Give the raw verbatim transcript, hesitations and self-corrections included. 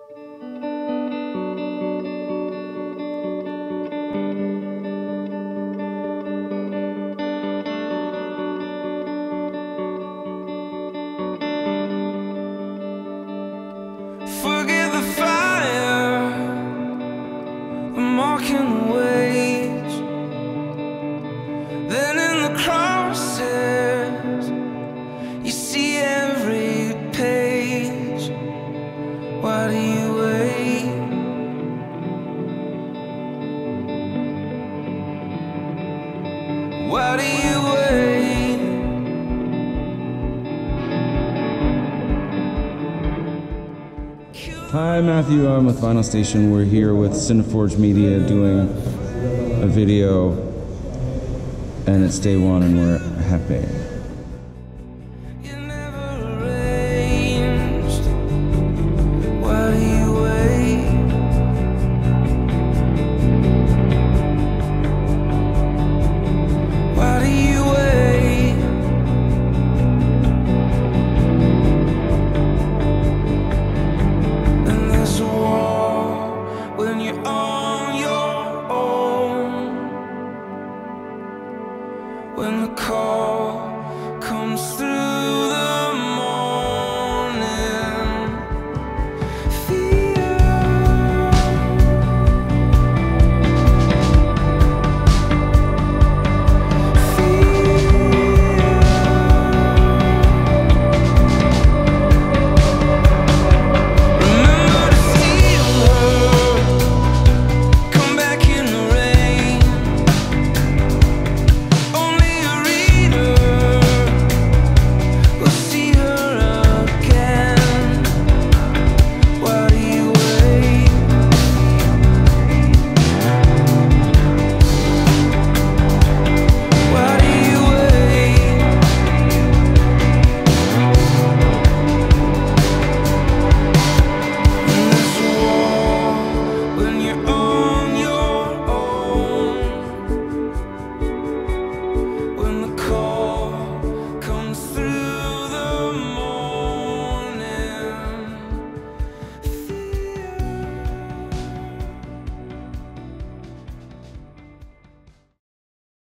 Forget the fire, I'm walking wage. Then in the crosshairs, you see every page. Why do you wait? Why do you wait? Hi, Matthew. I'm with Vinyl Station. We're here with CineForge Media doing a video, and it's day one, and we're happy.